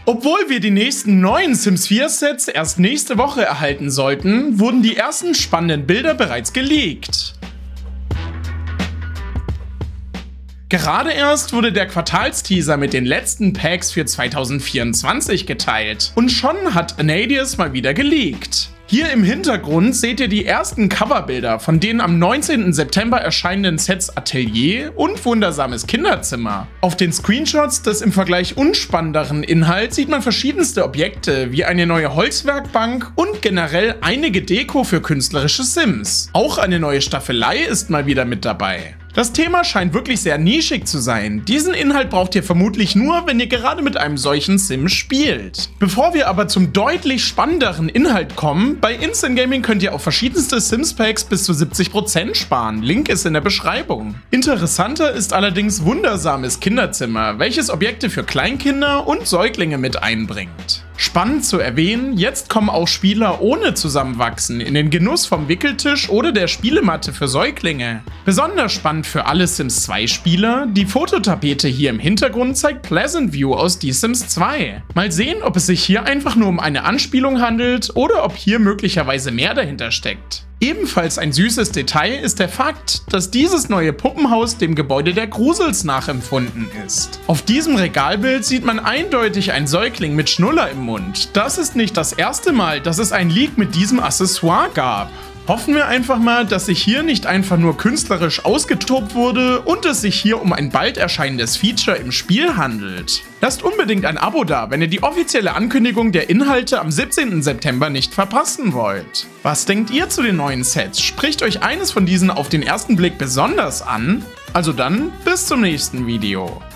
Obwohl wir die nächsten neuen Sims 4 Sets erst nächste Woche erhalten sollten, wurden die ersten spannenden Bilder bereits geleakt. Gerade erst wurde der Quartalsteaser mit den letzten Packs für 2024 geteilt und schon hat Anadius mal wieder geleakt. Hier im Hintergrund seht ihr die ersten Coverbilder von den am 19. September erscheinenden Sets Atelier und Wundersames Kinderzimmer. Auf den Screenshots des im Vergleich unspannenderen Inhalts sieht man verschiedenste Objekte wie eine neue Holzwerkbank und generell einige Deko für künstlerische Sims. Auch eine neue Staffelei ist mal wieder mit dabei. Das Thema scheint wirklich sehr nischig zu sein. Diesen Inhalt braucht ihr vermutlich nur, wenn ihr gerade mit einem solchen Sim spielt. Bevor wir aber zum deutlich spannenderen Inhalt kommen, bei Instant Gaming könnt ihr auf verschiedenste Sims Packs bis zu 70% sparen. Link ist in der Beschreibung. Interessanter ist allerdings Wundersames Kinderzimmer, welches Objekte für Kleinkinder und Säuglinge mit einbringt. Spannend zu erwähnen, jetzt kommen auch Spieler ohne Zusammenwachsen in den Genuss vom Wickeltisch oder der Spielematte für Säuglinge. Besonders spannend für alle Sims 2 Spieler, die Fototapete hier im Hintergrund zeigt Pleasant View aus Die Sims 2. Mal sehen, ob es sich hier einfach nur um eine Anspielung handelt oder ob hier möglicherweise mehr dahinter steckt. Ebenfalls ein süßes Detail ist der Fakt, dass dieses neue Puppenhaus dem Gebäude der Grusels nachempfunden ist. Auf diesem Regalbild sieht man eindeutig einen Säugling mit Schnuller im Mund. Das ist nicht das erste Mal, dass es ein Leak mit diesem Accessoire gab. Hoffen wir einfach mal, dass sich hier nicht einfach nur künstlerisch ausgetobt wurde und es sich hier um ein bald erscheinendes Feature im Spiel handelt. Lasst unbedingt ein Abo da, wenn ihr die offizielle Ankündigung der Inhalte am 17. September nicht verpassen wollt. Was denkt ihr zu den neuen Sets? Spricht euch eines von diesen auf den ersten Blick besonders an? Also dann, bis zum nächsten Video.